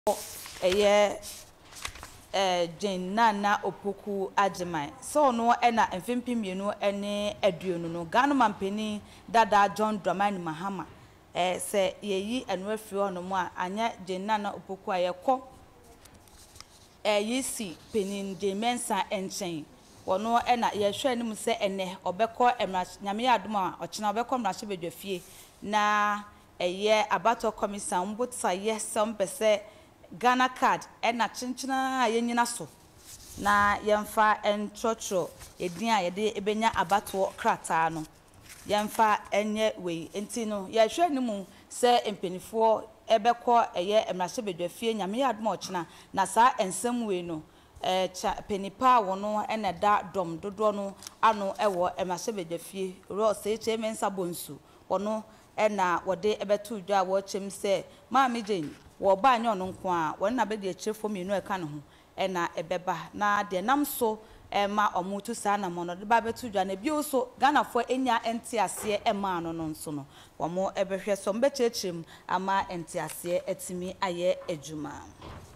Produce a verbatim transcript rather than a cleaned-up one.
eye eh Jane Nana Opoku Ajimai so no ena mfimpi mienu ene aduonu no Ghana mampeni dada John Dramani Mahama eh se yeyi enu afiri ono mu a anya Jane Nana Opoku ayekọ eh yisi penin de Mensah enchen wono ena ye hwe anim se ene obekọ emra nyame adom a ochina obekọ mrahye bedwafie na eye abato commission mbotsa yesem pese Ghana card ena chinchina yenyina so na yemfa entrotro edin a yede ebenya abato krata no yemfa enye we enti no ye hwe nimu se empenifo ebekọ eye emrahye bedwafie nyame yadom ochina na sa ensem we no eh penipa wono ena da dom dodo no ano ewo emrahye bedwafie ro se che Mensah bonsu wono ena wode ebetu dwa wo chem se maami Jane wo ba anya ono nko a won na be de chefo mienu eka no ho ena ebeba na de nam so ema omutu sa na mo no de ba betu dwa na bi so Ghana fo enya enti ase ema no no nso no wo mo ebehwe so mbechechem ama enti ase etimi aye adwuma.